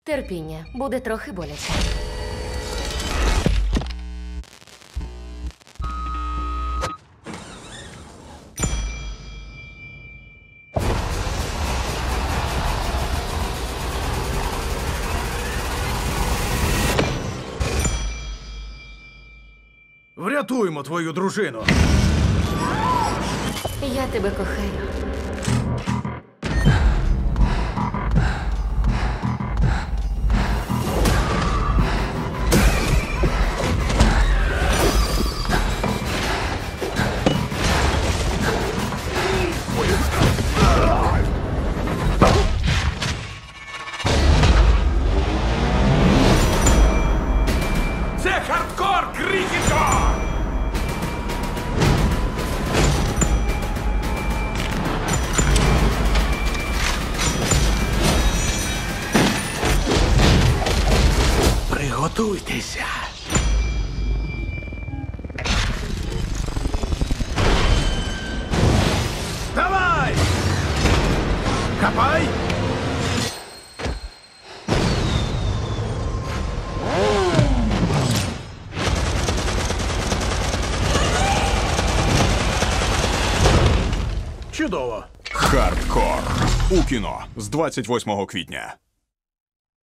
Терпіння, буде трохи боляче. Врятуймо твою дружину. Я тебе кохаю. Це хардкор, крикіто! Приготуйтеся. Давай! Хапай! Чудово. Хардкор у кіно з 28 квітня.